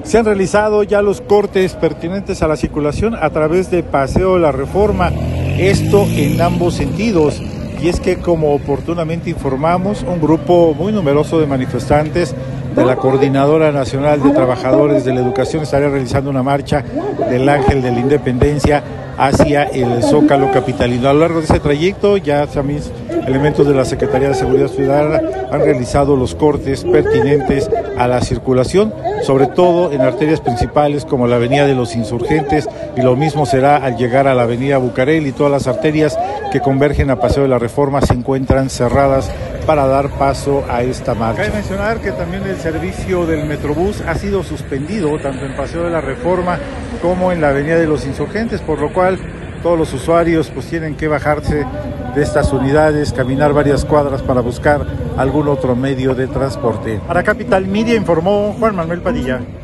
Se han realizado ya los cortes pertinentes a la circulación a través de Paseo de la Reforma, esto en ambos sentidos. Y es que, como oportunamente informamos, un grupo muy numeroso de manifestantes de la Coordinadora Nacional de Trabajadores de la Educación estaría realizando una marcha del Ángel de la Independencia hacia el Zócalo capitalino. A lo largo de ese trayecto, ya también elementos de la Secretaría de Seguridad Ciudadana han realizado los cortes pertinentes a la circulación, sobre todo en arterias principales como la Avenida de los Insurgentes, y lo mismo será al llegar a la Avenida Bucareli. Todas las arterias que convergen a Paseo de la Reforma se encuentran cerradas para dar paso a esta marcha. Cabe mencionar que también el servicio del Metrobús ha sido suspendido tanto en Paseo de la Reforma como en la Avenida de los Insurgentes, por lo cual todos los usuarios pues tienen que bajarse de estas unidades, caminar varias cuadras para buscar algún otro medio de transporte. Para Capital Media informó Juan Manuel Padilla.